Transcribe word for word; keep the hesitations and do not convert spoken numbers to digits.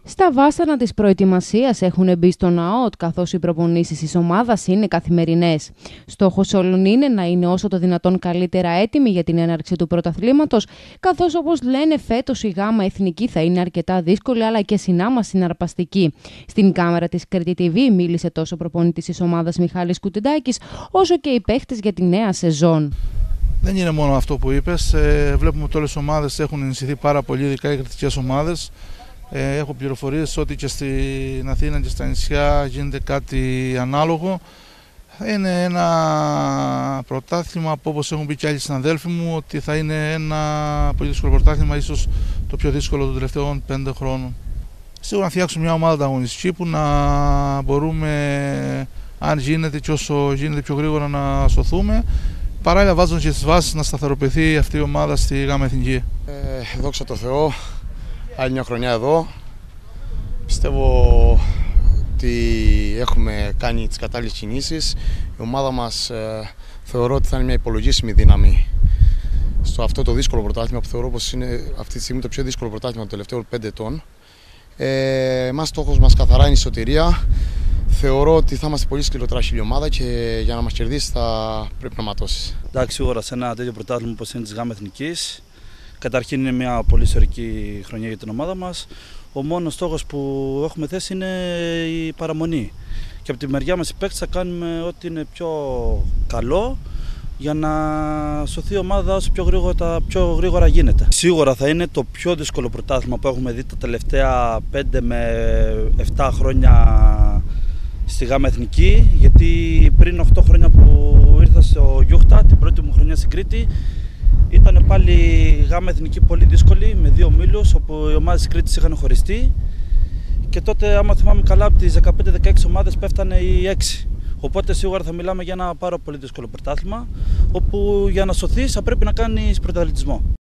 Στα βάσανα της προετοιμασίας έχουν μπει στον ΑΟΤ, καθώς οι προπονήσεις της ομάδας είναι καθημερινές. Στόχος όλων είναι να είναι όσο το δυνατόν καλύτερα έτοιμοι για την έναρξη του πρωταθλήματος, καθώς όπως λένε φέτος η ΓΑΜΑ Εθνική θα είναι αρκετά δύσκολη αλλά και συνάμα συναρπαστική. Στην κάμερα της Κρήτη τι βι μίλησε τόσο ο προπονητής της ομάδας Μιχάλης Κουτεντάκης, όσο και οι παίχτες για τη νέα σεζόν. Δεν είναι μόνο αυτό που είπες. Ε, βλέπουμε ότι όλες οι ομάδες έχουν ενισχυθεί πάρα πολύ, ειδικά οι κριτικές ομάδες. Ε, έχω πληροφορίες ότι και στην Αθήνα και στα νησιά γίνεται κάτι ανάλογο. Είναι ένα πρωτάθλημα που, όπως έχουν πει και άλλοι συναδέλφοι μου, ότι θα είναι ένα πολύ δύσκολο πρωτάθλημα, ίσως το πιο δύσκολο των τελευταίων πέντε χρόνων. Σίγουρα να φτιάξουμε μια ομάδα ανταγωνιστική που να μπορούμε, αν γίνεται και όσο γίνεται πιο γρήγορα, να σωθούμε. Παράλληλα βάζοντας και τις βάσεις να σταθεροποιηθεί αυτή η ομάδα στη ΓΑΜΑ Εθνική. Ε, δόξα τω Θεώ, άλλη μια χρονιά εδώ. Πιστεύω ότι έχουμε κάνει τις κατάλληλες κινήσεις. Η ομάδα μας ε, θεωρώ ότι θα είναι μια υπολογίσιμη δύναμη στο αυτό το δύσκολο πρωτάθλημα που θεωρώ πως είναι αυτή τη στιγμή το πιο δύσκολο πρωτάθλημα των τελευταίων πέντε ετών. Ε, μας στόχος μας καθαρά είναι η σωτηρία. Θεωρώ ότι θα είμαστε πολύ σκληροτράχηλη ομάδα και για να μας κερδίσει θα πρέπει να ματώσει. Εντάξει, σίγουρα σε ένα τέτοιο πρωτάθλημα όπως είναι της ΓΑΜΑ Εθνικής, καταρχήν είναι μια πολύ ιστορική χρονιά για την ομάδα μας. Ο μόνος στόχος που έχουμε θέσει είναι η παραμονή. Και από τη μεριά μας οι παίκτες θα κάνουμε ό,τι είναι πιο καλό για να σωθεί η ομάδα όσο πιο γρήγορα, πιο γρήγορα γίνεται. Σίγουρα θα είναι το πιο δύσκολο πρωτάθλημα που έχουμε δει τα τελευταία πέντε με επτά χρόνια στη ΓΑΜΑ Εθνική, γιατί πριν οκτώ χρόνια που ήρθα στο Γιούχτα, την πρώτη μου χρονιά στην Κρήτη, ήταν πάλι η ΓΑΜΑ Εθνική πολύ δύσκολη, με δύο ομίλους, όπου οι ομάδες της Κρήτης είχαν χωριστεί και τότε, άμα θυμάμαι καλά, από τις δεκαπέντε δεκαέξι ομάδες πέφτανε οι έξι. Οπότε σίγουρα θα μιλάμε για ένα πάρα πολύ δύσκολο πρωτάθλημα, όπου για να σωθείς θα πρέπει να κάνεις πρωταθλητισμό.